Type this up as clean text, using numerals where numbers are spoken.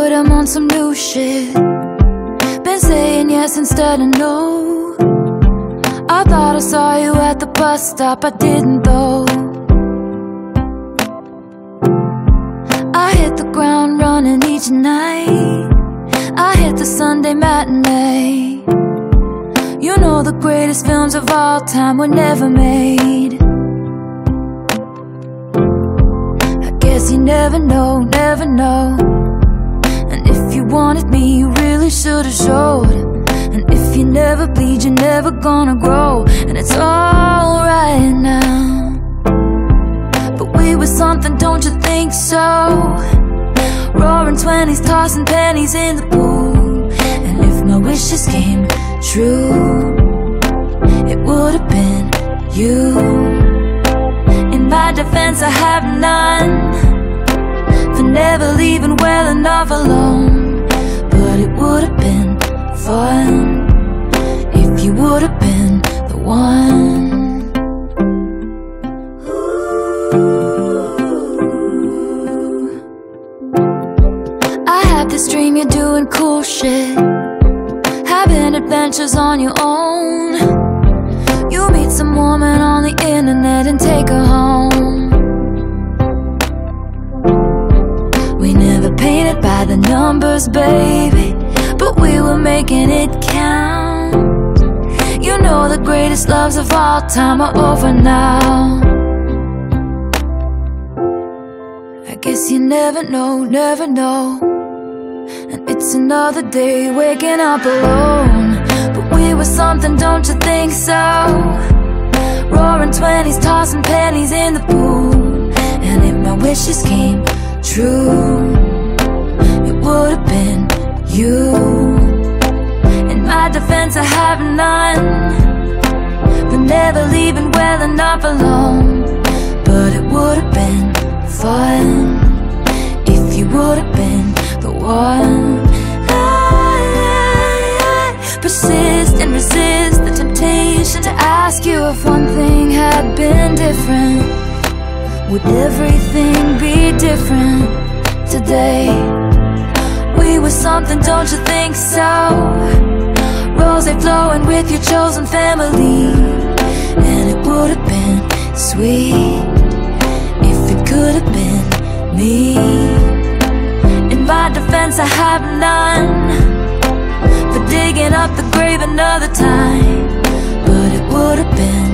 but I'm on some new shit. Been saying yes instead of no. I thought I saw you at the bus stop, I didn't though. I hit the ground running each night. I hit the Sunday matinee. You know the greatest films of all time were never made. I guess you never know, never know. And if you wanted me, you really should've showed. And if you never bleed, you're never gonna grow. And it's alright now, but we were something, don't you think so? Roaring 20s, tossing pennies in the pool. And if my wishes came true, it would've been you. In my defense, I have none for never leaving well enough alone. But it would've been fun if you would've been the one. I had this dream you're doing cool shit, having adventures on your own. You meet some woman on the internet and take her home. We never painted by the numbers, baby, but we were making it count. You know the greatest loves of all time are over now. I guess you never know, never know. And it's another day waking up alone. But we were something, don't you think so? Roaring 20s, tossing pennies in the pool. And if my wishes came true, it would've been you. In my defense, I have none for never leaving well enough alone. But it would've been fun if you would've been the one. I persist and resist the temptation to ask you if one thing had been different. Would everything be different today? We were something, don't you think so? Rose flowing with your chosen family. And it would have been sweet if it could have been me. In my defense, I have none for digging up the grave another time. But it would have been